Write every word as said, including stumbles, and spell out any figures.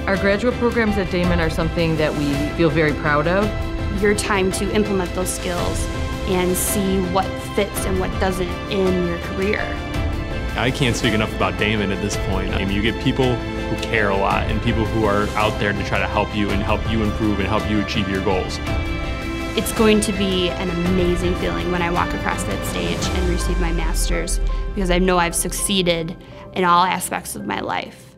Our graduate programs at Daemen are something that we feel very proud of. Your time to implement those skills and see what fits and what doesn't in your career. I can't speak enough about Daemen at this point. I mean, you get people who care a lot and people who are out there to try to help you and help you improve and help you achieve your goals. It's going to be an amazing feeling when I walk across that stage and receive my master's, because I know I've succeeded in all aspects of my life.